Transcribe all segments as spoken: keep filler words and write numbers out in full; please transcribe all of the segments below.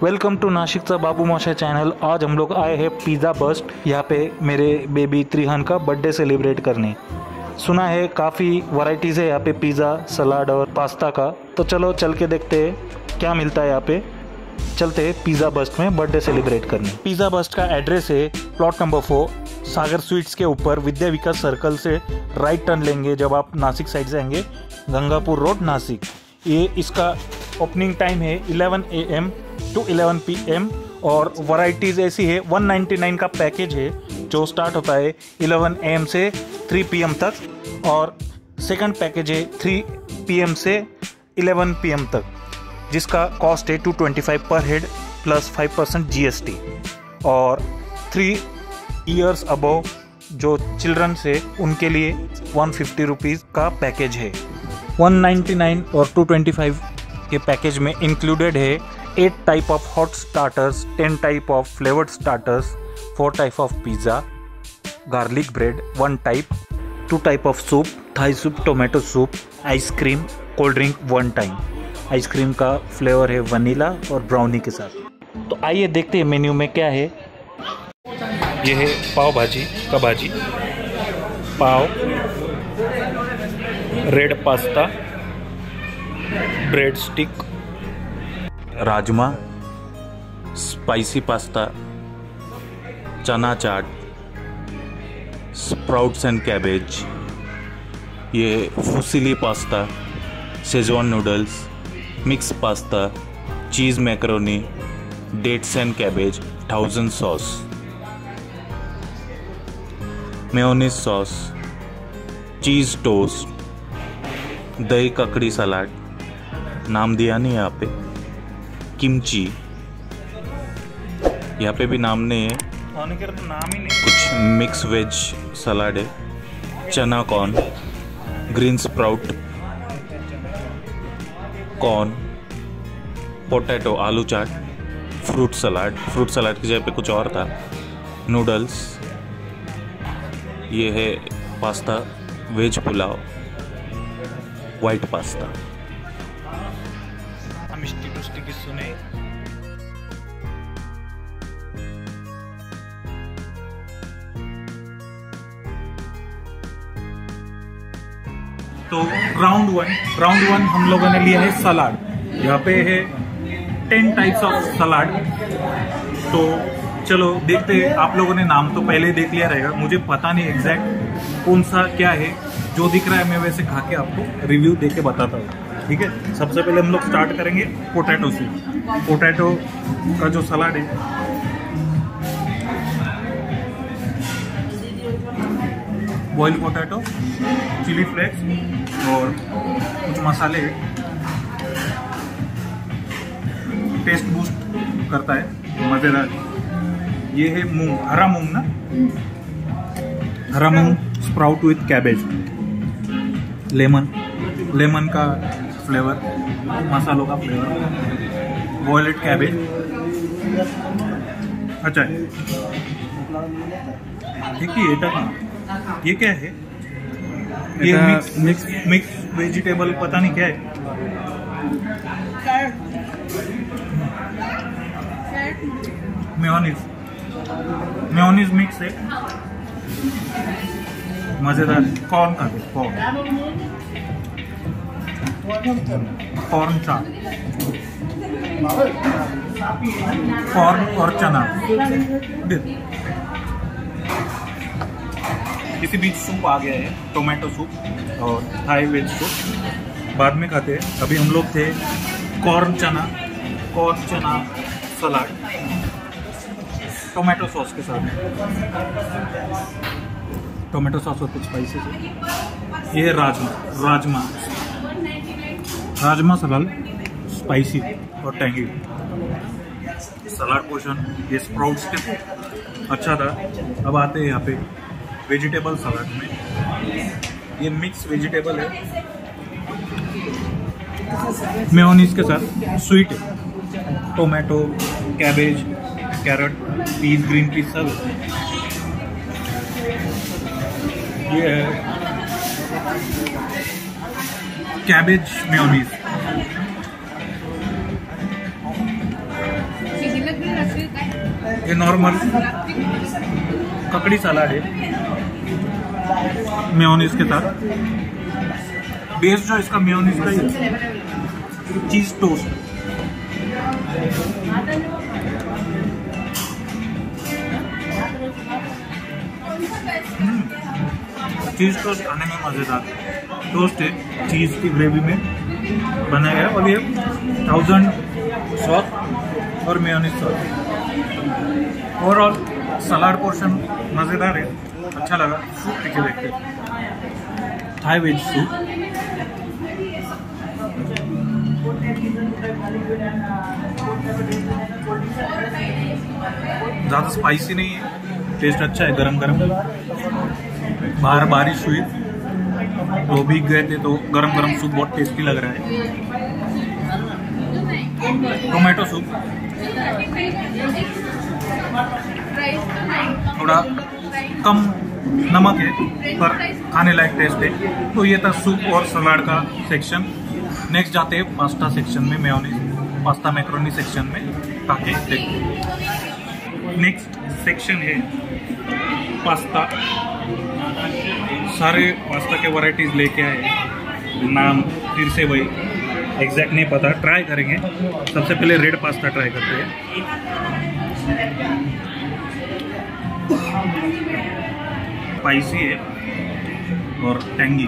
Welcome to नासिकचा Babu Mosha channel. आज हम लोग आए हैं पिज़्ज़ा बस्ट, यहाँ पे मेरे बेबी त्रिहन का बर्थडे सेलिब्रेट करने। सुना है काफ़ी वैरायटीज़ है यहाँ पे पिज़्ज़ा, सलाद और पास्ता का। तो चलो चल के देखते हैं क्या मिलता है यहाँ पे। चलते हैं पिज़्ज़ा बस्ट में बर्थडे सेलिब्रेट करने। पिज़्ज़ा बस्ट का एड्रेस है plot number four, Sagar sweets के ऊपर, विद्या विकास सर्कल से राइट टर्न लेंगे जब आप नासिक साइड से आएंगे, गंगापुर रोड नासिक। ये इसका ओपनिंग टाइम है eleven A M to eleven P M और वैरायटीज़ ऐसी है। वन नाइन्टी नाइन का पैकेज है जो स्टार्ट होता है इलेवन ए एम से थ्री पी एम तक, और सेकंड पैकेज है थ्री पी एम से इलेवन पी एम तक, जिसका कॉस्ट है two twenty five per head plus five percent G S T. और थ्री ईयर्स अबव जो चिल्ड्रन से उनके लिए वन फिफ्टी रुपीज़ का पैकेज है। वन नाइन्टी नाइन और टू ट्वेंटी फाइव के पैकेज में इंक्लूडेड है eight type of hot starters, ten type of flavoured starters, four type of pizza, garlic bread one type, two type of soup, Thai soup, tomato soup, ice cream, cold drink one time. Ice cream का flavour है vanilla और brownie के साथ। तो आइए देखते हैं menu में क्या है। ये है पाव भाजी का bhaji, pav, red pasta, bread stick, rajma, spicy pasta, chana chaat, sprouts and cabbage, ये fusilli pasta, schezwan noodles, mix pasta, cheese macaroni, dates and cabbage, thousand sauce, mayonnaise sauce, cheese toast, दही ककड़ी सलाद, नाम दिया नहीं यहाँ पे, किमची, यहाँ पे भी नाम नहीं है, नाम ही नहीं। कुछ मिक्स वेज सलाद है, chana corn, green sprout corn, potato आलू chaat, fruit salad, fruit salad की जगह पे कुछ और था, नूडल्स, ये है pasta, veg pulao, white pasta. मिष्टी पुष्टी की सुने। तो राउंड वन राउंड वन हम लोगों ने लिया है सलाद। यहाँ पे है टेन टाइप्स ऑफ सलाद। तो चलो देखते हैं। आप लोगों ने नाम तो पहले देख लिया रहेगा, मुझे पता नहीं एग्जैक्ट कौन सा क्या है। जो दिख रहा है मैं वैसे खा के आपको रिव्यू दे के बताता हूँ, ठीक है। सबसे पहले हम लोग स्टार्ट करेंगे पोटैटो से। पोटैटो का जो सलाद है, बॉइल्ड पोटैटो, चिली फ्लेक्स और कुछ मसाले, टेस्ट बूस्ट करता है, मज़ेदार। ये है मूंग, हरा मूंग ना, हरा मूंग sprout with cabbage, lemon, lemon का फ्लेवर, मसालों का फ्लेवर, बॉइल्ड कैबेज। अच्छा है, ठीक है। ये क्या है? ये मिक्स मिक्स मिक्स वेजिटेबल, पता नहीं क्या है। मेयोनीज, मेयोनीज मिक्स है, मजेदार। कॉर्न का कॉर्न कॉर्न चाट, कॉर्न और चना। इसी बीच सूप आ गया है, टोमेटो सूप और थाई वेज सूप बाद में खाते हैं। अभी हम लोग थे कॉर्न चना, कॉर्न चना सलाद टोमेटो सॉस के साथ, टोमेटो सॉस और कुछ स्पाइसेस है। ये है राजमा, राजमा राजमा सलाद, स्पाइसी और टैंगी सलाद पोर्शन। ये स्प्राउट्स के अच्छा था। अब आते हैं यहाँ पे वेजिटेबल सलाद में। ये मिक्स वेजिटेबल है, मेयोनीज के साथ, स्वीट है, tomato, cabbage, carrot, peas, green peas सब। ये है कैबेज मेयोनीज, ये नॉर्मल ककड़ी सलाद है मेयोनीज के साथ। बेस जो इसका मेयोनीज का ही चीज टोस्ट। चीज टोस्ट खाने में मजेदार। टोस्ट है चीज की ग्रेवी में बनाया गया और ये थाउजेंड सॉस और मेयोनीज सॉस। ओवरऑल सलाद पोर्शन मजेदार है, अच्छा लगा। सूप पीछे देखते थाई वेज सूप। ज़्यादा स्पाइसी नहीं है, टेस्ट अच्छा है। गरम गरम बाहर बारिश हुई तो भीग गए थे, तो गरम गरम सूप बहुत टेस्टी लग रहा है। टोमेटो सूप थोड़ा कम नमक है पर खाने लायक टेस्ट है। तो ये था सूप और सलाद का सेक्शन। नेक्स्ट जाते हैं पास्ता सेक्शन में, मेयोनीज पास्ता मैक्रोनी सेक्शन में ताकि देखते। नेक्स्ट सेक्शन है पास्ता। सारे पास्ता के वैरायटीज लेके आए, नाम फिर से वही एग्जैक्ट नहीं पता, ट्राई करेंगे। सबसे पहले रेड पास्ता ट्राई करते हैं। स्पाइसी है और टैंगी।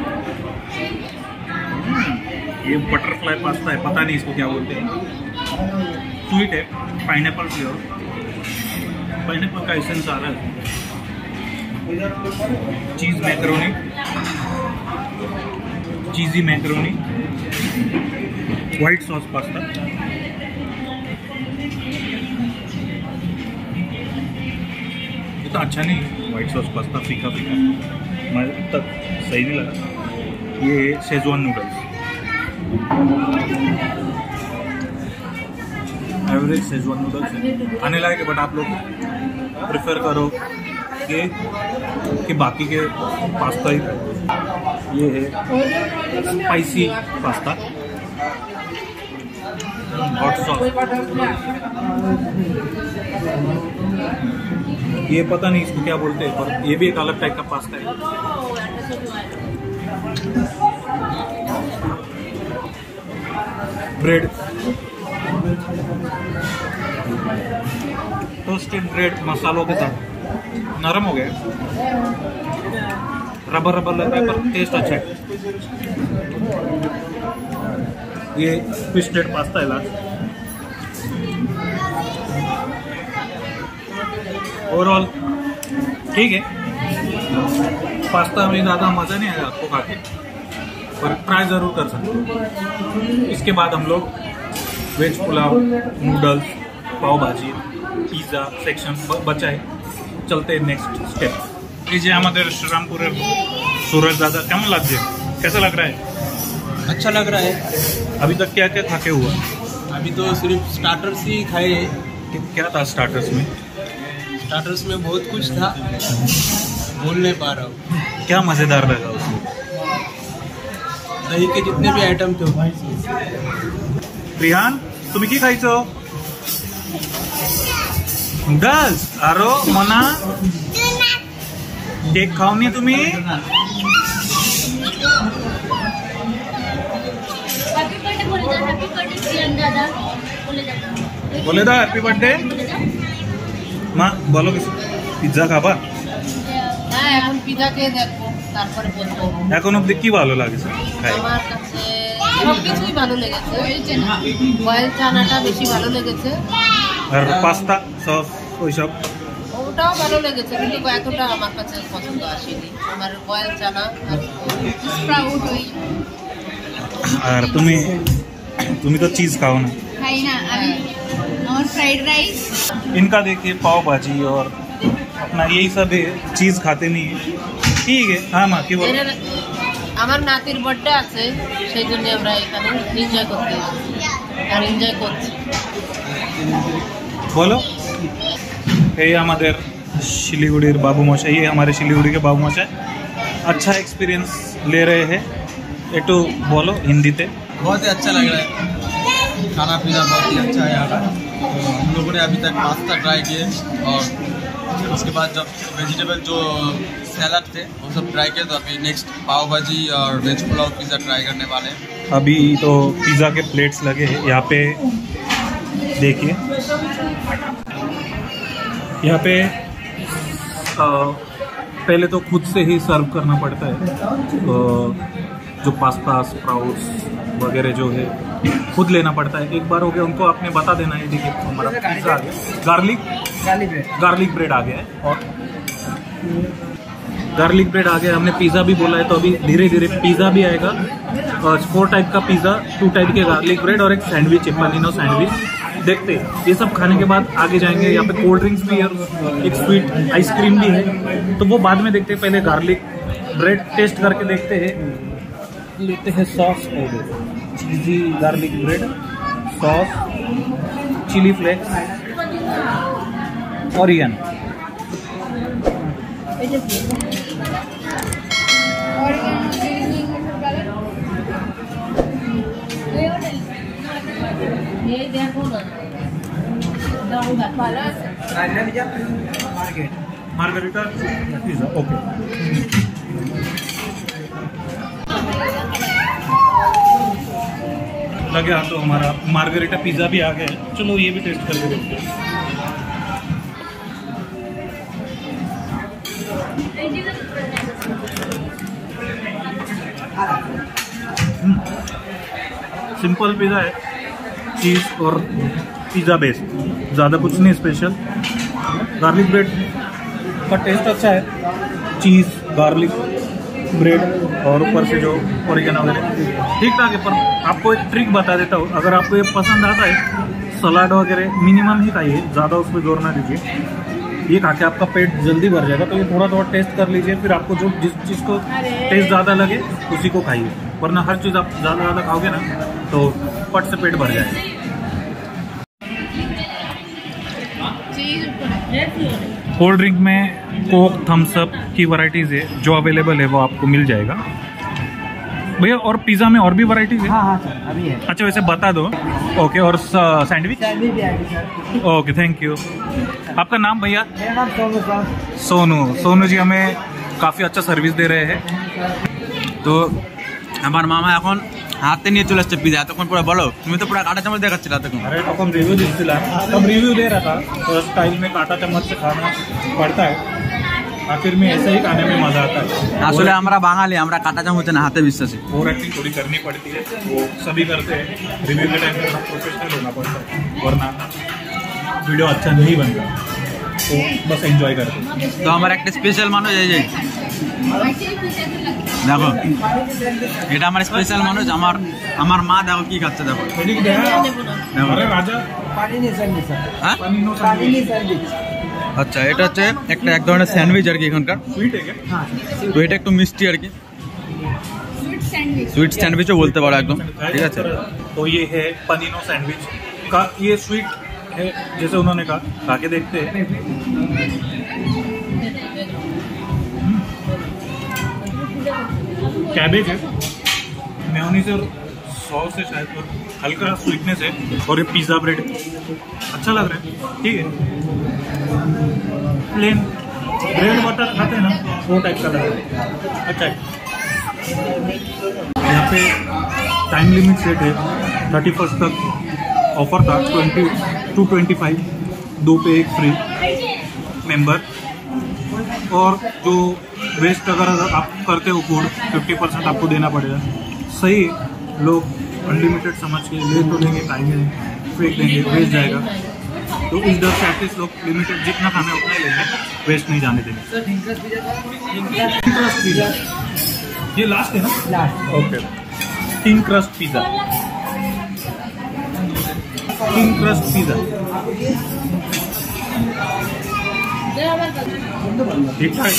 ये बटरफ्लाई पास्ता है, पता नहीं इसको क्या बोलते हैं। स्वीट है, पाइनएप्पल फ्लेवर, पाइनएप्पल का एसेंस आ रहा है। Cheese macaroni, cheesy macaroni, white sauce pasta. इतना अच्छा नहीं, व्हाइट सॉस पास्ता फीका फीका, मुझे तक सही नहीं लगा। ये schezwan noodles, average schezwan noodles है, खाने लायक है। बट आप लोग प्रेफर करो कि, कि बाकी के पास्ता ही। ये है स्पाइसी पास्ता, हॉट सॉस। ये पता नहीं इसको क्या बोलते हैं, पर ये भी एक अलग टाइप का पास्ता है। ब्रेड, टोस्टेड ब्रेड मसालों के साथ नरम हो गए, रबर रबर लग रहा है पर टेस्ट अच्छा है। ये ट्विस्टेड पास्ता है लास्ट। ओवरऑल ठीक है, पास्ता में ज़्यादा मज़ा नहीं आया आपको खा के, पर ट्राई ज़रूर कर सकते हो। इसके बाद हम लोग वेज पुलाव, नूडल्स, पाव भाजी, पिज़्ज़ा सेक्शन बचा है। चलते हैं नेक्स्ट स्टेप। ये जो हमारे श्रीरामपुर सूरज दादा, केमन लग गया? कैसा लग रहा है? अच्छा लग रहा है। अभी तक क्या क्या खा के हुआ? अभी तो सिर्फ स्टार्टर्स ही खाए हैं। क्या था स्टार्टर्स में? स्टार्टर्स में बहुत कुछ था, बोल नहीं पा रहा हूँ। क्या मज़ेदार लगा उसमें? दही के जितने भी आइटम थे। रिहान, तुम्हें की खाई? नूडल्स। आरो मना केक खाओनी तुम्ही? बोले दा हैप्पी बर्थडे। মা বলো কিছু। পিৎজা খাবা? হ্যাঁ, এখন পিৎজা খেয়ে দেখবো, তারপরে বলবো। এখন অবধি কি ভালো লাগছে খাই? আমার কাছে সব কিছুই ভালো লেগেছে। বয়েল চানাটা বেশি ভালো লেগেছে। আর পাস্তা সস ওইসব ওটাও ভালো লেগেছে, কিন্তু এতটা আমার কাছে পছন্দ আসেনি। আমার বয়েল চানা আর স্প্রাউট ওই। আর তুমি তুমি তো চিজ খাও না? খাই না আমি। और फ्राइड राइस। इनका देखिए पाव भाजी और अपना यही सब है, चीज खाते नहीं है। ठीक है। हाँ माँ की बोलो। আমার নাতির বার্থডে আছে, সেই জন্য আমরা এখানে এনজয় করতে আর এনজয় করছি। बोलो। ये हमारे शिलीगुड़ी बाबू मौसा, ये हमारे शिलीगुड़ी के बाबू मौसा अच्छा एक्सपीरियंस ले रहे हैं। एक तो बोलो हिंदी से। बहुत ही अच्छा लग रहा है, खाना पीना बहुत ही अच्छा है यहाँ का। लोगों ने अभी तक पास्ता ट्राई किए और उसके बाद जब वेजिटेबल जो सैलड थे वो सब ट्राई किए, तो अभी नेक्स्ट पाव भाजी और वेज पुलाव पिज़्ज़ा ट्राई करने वाले हैं। अभी तो पिज़्ज़ा के प्लेट्स लगे हैं यहाँ पे, देखिए यहाँ पे आ, पहले तो खुद से ही सर्व करना पड़ता है, आ, जो पास्ता स्प्राउट्स वगैरह जो है खुद लेना पड़ता है। एक बार हो गया उनको आपने बता देना है। देखिए हमारा पिज़्ज़ा आ गया, garlic garlic bread garlic bread आ गया है और गार्लिक ब्रेड आ गया। हमने पिज़्ज़ा भी बोला है तो अभी धीरे धीरे पिज़्ज़ा भी आएगा। और फोर टाइप का पिज़्ज़ा, टू टाइप के गार्लिक ब्रेड और एक सैंडविच है, पनीनो सैंडविच। देखते हैं ये सब खाने के बाद आगे जाएंगे। यहाँ पे कोल्ड ड्रिंक्स भी है, एक स्वीट आइसक्रीम भी है, तो वो बाद में देखते हैं। पहले गार्लिक ब्रेड टेस्ट करके देखते हैं। लेते हैं sauce, cheesy garlic bread sauce, chilli flakes, oregano. ये देखो ना, मार्गरिटा पिज़्ज़ा, ओके। लगे हाँ, तो हमारा मार्गरिटा पिज़्ज़ा भी आ गया है। चलो ये भी टेस्ट करके देखते हैं। सिंपल पिज़्ज़ा है, चीज़ और पिज़्ज़ा बेस, ज़्यादा कुछ नहीं स्पेशल। गार्लिक ब्रेड का टेस्ट अच्छा है, चीज़ गार्लिक ब्रेड और ऊपर से जो ऑरिगेनो वगैरह ठीक ठाक है। पर आपको एक ट्रिक बता देता हूँ, अगर आपको ये पसंद आता है सलाद वगैरह मिनिमम ही खाइए, ज़्यादा उसमें जोर ना दीजिए। ये खा के आपका पेट जल्दी भर जाएगा, तो ये थोड़ा थोड़ा टेस्ट कर लीजिए। फिर आपको जो जिस चीज़ को टेस्ट ज़्यादा लगे उसी को खाइए, वरना हर चीज़ आप ज़्यादा ज़्यादा खाओगे ना तो पट से पेट भर जाएगा। कोल्ड ड्रिंक में कोक, थम्स अप की वैरायटीज़ है, जो अवेलेबल है वो आपको मिल जाएगा भैया। और पिज़्ज़ा में और भी वैरायटीज़ है? हाँ हाँ सर, अभी है। अच्छा वैसे बता दो। ओके, और सैंडविच? सैंडविच भी आएगी सर। Okay, thank you. आपका नाम भैया? मेरा नाम सोनू सर। सोनू सोनू जी हमें काफ़ी अच्छा सर्विस दे रहे हैं। तो हमार मामा এখন হাতে নিয়ে চলে আসছে পিজা। তখন পুরো বলো, তুমি তো পুরো কাঁটা চামচ দেখাচ্ছিলা তখন। अरे तब रिव्यू दिला तब रिव्यू दे रहा था, तो स्टाइल में कांटा चम्मच से खाना पड़ता है, आखिर में ऐसे ही खाने में मजा आता है। আসলে আমরা বাঙালি, আমরা কাঁটা চামচে না হাতে বিশ্বাসী। और एक्टिंग थोड़ी करनी पड़ती है, वो सभी करते हैं। रिव्यू के टाइम में प्रोफेशनल होना पड़ता है, वरना वीडियो अच्छा नहीं बनता। तो बस एंजॉय करते हैं। তো আমার একটা স্পেশাল মানুষ এই যে দেখো, এটা আমার স্পেশাল মানুষ। আমার আমার মা দেখো কি খাচ্ছে, দেখো দেখো। अरे राजा পানিনি স্যান্ডউইচ স্যার। হ্যাঁ पनीनो পানিনি স্যান্ডউইচ। আচ্ছা, এটা হচ্ছে একটা এক ধরনের স্যান্ডউইচ আর কি এখানকার। स्वीट है क्या? হ্যাঁ তো এটা একটু মিষ্টি আর কি, সুইট স্যান্ডউইচও বলতে পারো একদম, ঠিক আছে। तो ये है पनीनो सैंडविच का, ये स्वीट है जैसे उन्होंने कहा, खा के देखते हैं। कैबेज है, मेयोनीज और सॉस है शायद, और हल्का स्वीटनेस है, और ये पिज़्ज़ा ब्रेड अच्छा लग रहा है, ठीक है। प्लेन ब्रेड बटर खाते हैं ना, वो टाइप का लग रहा है, अच्छा है। यहाँ पे टाइम लिमिट सेट है, थर्टी फर्स्ट तक ऑफर था, ट्वेंटी टू ट्वेंटी फाइव, दो पे एक फ्री मेंबर। और जो वेस्ट अगर आप करते हो फूड, फिफ्टी परसेंट आपको देना पड़ेगा। सही, लोग अनलिमिटेड समझ के ले तो लेंगे, खाएंगे, फेंक देंगे, वेस्ट जाएगा। तो इस डर से एटलीस्ट लोग लिमिटेड जितना खाना है उतना ही लेंगे, वेस्ट नहीं जाने देंगे। क्रस्ट पिज़्ज़ा ये लास्ट है ना? Last. Okay, thin crust pizza, thin crust pizza ठीक ठाक।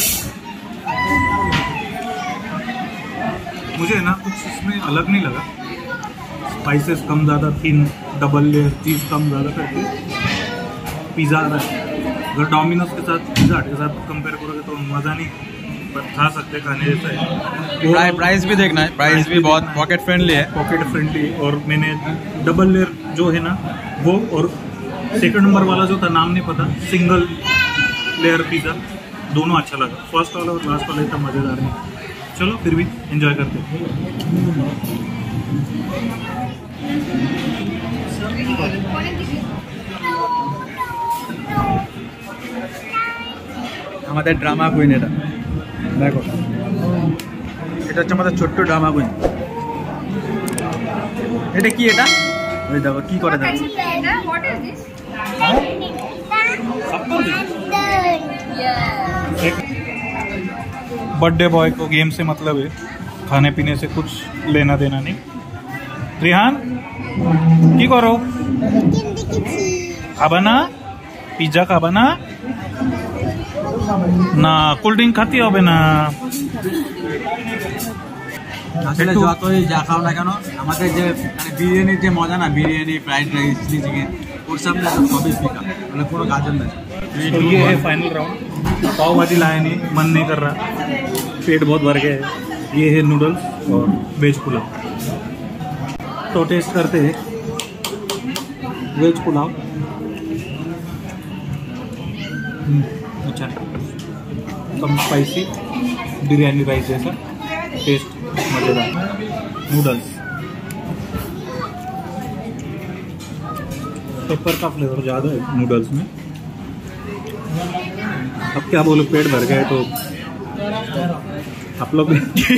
मुझे ना कुछ इसमें अलग नहीं लगा, स्पाइसेस कम ज़्यादा, थिन डबल लेयर चीज़ कम ज़्यादा करके पिज़्ज़ा आ रहा है। अगर डोमिनोज के साथ पिज़्ज़ा हट के साथ कंपेयर करोगे तो मज़ा नहीं, पर खा सकते, खाने जैसा है। प्राइस भी देखना है, प्राइस भी बहुत पॉकेट फ्रेंडली है, पॉकेट फ्रेंडली। और मैंने डबल लेयर जो है ना वो, और सेकंड नंबर वाला जो था नाम नहीं पता, सिंगल लेयर पिज़्ज़ा, दोनों अच्छा लगा। फर्स्ट वाला और लास्ट वाला इतना मज़ेदार नहीं। चलो फिर भी एंजॉय करते हैं। আমাদের ড্রামা কুইন এটা দেখো, এটা হচ্ছে আমাদের ছোট্ট ড্রামা কুইন। এটা কি, এটা ওই দেখো কি করে দেখো। बर्थडे बॉय को गेम से मतलब है, खाने पीने से कुछ लेना देना नहीं। रिहान की करो, खाबा ना पिज्जा, खाबा ना না কোল্ড ড্রিঙ্ক খাতে হবে না। আসলে যতই যা খাও না কেন, আমাদের যে মানে বিরিয়ানির যে মজা না, biryani, fried rice, chilli chicken, ওর সামনে সবই ফিকা, মানে কোনো কাজের না। ये है फाइनल राउंड। पाव भाजी लाया नहीं, मन नहीं कर रहा, पेट बहुत भर गया है। ये है नूडल्स और वेज पुलाव। तो टेस्ट करते हैं वेज पुलाव। अच्छा, कम स्पाइसी, बिरयानी राइस जैसा टेस्ट, मज़ेदार। नूडल्स पेपर का फ्लेवर ज़्यादा है नूडल्स में। अब क्या बोलो, पेट भर गया है तो आप लोग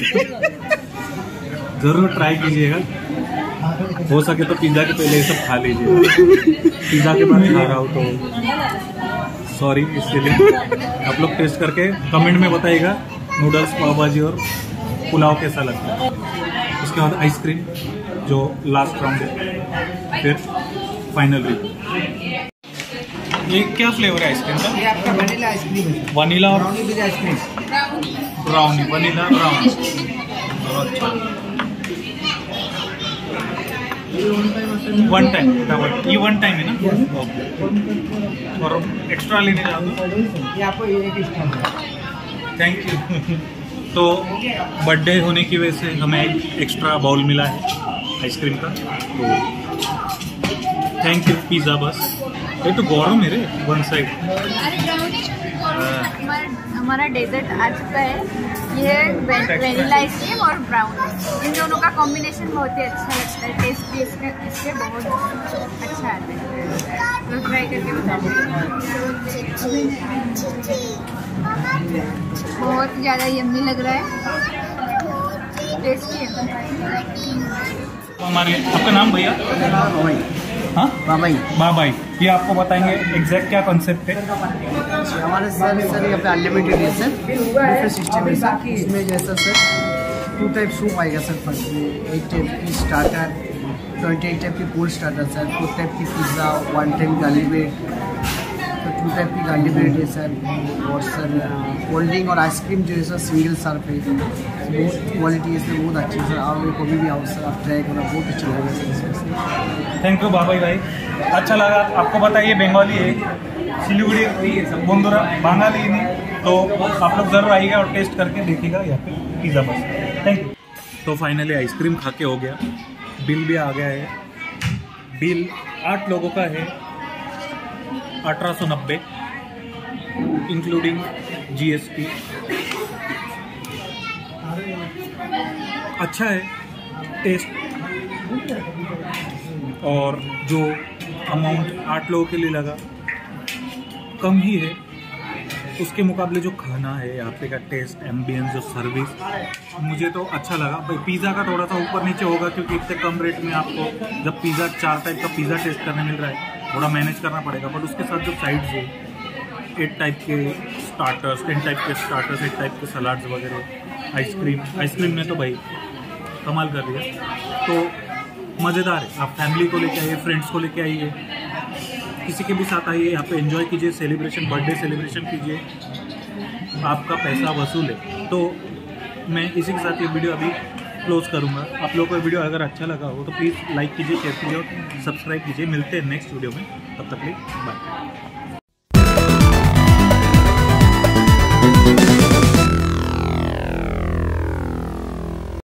ज़रूर ट्राई कीजिएगा। हो सके तो पिज़्ज़ा के पहले ये सब खा लीजिए। पिज़्ज़ा के बाद खा रहा हूँ तो सॉरी इसके लिए। आप लोग टेस्ट करके कमेंट में बताइएगा नूडल्स, पाव भाजी और पुलाव कैसा लगता है। उसके बाद आइसक्रीम जो लास्ट राउंड है, फिर फाइनल रिव्यू। ये क्या फ्लेवर है आइसक्रीम का? ये आपका वनीला आइसक्रीम है, वनीला और brownie with ice cream. Brownie, vanilla brownie. One time, ये वन टाइम है ना? ओके। और एक्स्ट्रा लेने जाओगे? ये आपको एक स्टार है। Thank you. तो बर्थडे होने की वजह से हमें एक एक्स्ट्रा बाउल मिला है आइसक्रीम का, तो थैंक यू पिज़्ज़ा बस। ये तो गौरव मेरे वन साइड। हमारा डेजर्ट आ चुका है। ये वेनिला आइसक्रीम और ब्राउन, इन दोनों का कॉम्बिनेशन बहुत ही अच्छा लगता है। टेस्ट भी इसके इसके बहुत अच्छा आता है, तो ट्राई करके बताते हैं। बहुत ज़्यादा यम्मी लग रहा है, टेस्टी है। हमारे, आपका नाम भैया? हाँ बाबाई। बाबाई। ये आपको बताएंगे एग्जैक्ट क्या कॉन्सेप्ट है। हमारे सर सर यहाँ पे अनलिमिटेड है सर, बुफे सिस्टम है सर। इसमें जैसा सर टू टाइप सूप आएगा सर, फर्स्ट में एक टाइप की स्टार्टर, ट्वेंटी एट टाइप की cold starter sir, four type की pizza, one type garlic bread, तो टू टाइप की गार्लिक ब्रेड है सर। और सर कोल्ड ड्रिंक और आइसक्रीम जो है सर सिंगल सर्व है, बहुत क्वालिटी है सर, बहुत अच्छी है सर। और कभी भी आओ सर, आप ट्राई करना, बहुत अच्छा लगेगा सर इसमें। थैंक यू बाबाई भाई, अच्छा लगा। आपको बताइए बंगाली है, सिलीगुड़ी बंदुरा बंगाली नहीं, तो आप लोग ज़रूर आइएगा और टेस्ट करके देखिएगा यहाँ पे पिज़्ज़ा बस। Thank you. तो फाइनली आइसक्रीम खा के हो गया, बिल भी आ गया है। बिल आठ लोगों का है अठारह सौ नब्बे इंक्लूडिंग जीएसटी। अच्छा है टेस्ट, और जो अमाउंट आठ लोगों के लिए लगा कम ही है, उसके मुकाबले जो खाना है यहाँ पे का टेस्ट, एम्बियंस, जो सर्विस, मुझे तो अच्छा लगा भाई। पिज़्ज़ा का थोड़ा सा ऊपर नीचे होगा क्योंकि इतने कम रेट में आपको जब पिज़्ज़ा चार टाइप का पिज़्ज़ा टेस्ट करने मिल रहा है, थोड़ा मैनेज करना पड़ेगा। बट उसके साथ जो साइड्स है, एट टाइप के स्टार्टर्स, टेन टाइप के स्टार्टर्स, एट टाइप के सलाड्स वगैरह, आइसक्रीम आइसक्रीम ने तो भाई कमाल कर दिया। तो मज़ेदार है, आप फैमिली को लेके आइए, फ्रेंड्स को लेके आइए, किसी के भी साथ आइए, यहाँ पे एंजॉय कीजिए, सेलिब्रेशन, बर्थडे सेलिब्रेशन कीजिए, आपका पैसा वसूल है। तो मैं इसी के साथ ये वीडियो अभी क्लोज करूँगा। आप लोगों को वीडियो अगर अच्छा लगा हो तो प्लीज़ लाइक कीजिए, शेयर कीजिए और सब्सक्राइब कीजिए। मिलते हैं नेक्स्ट वीडियो में, तब तक के लिए बाय।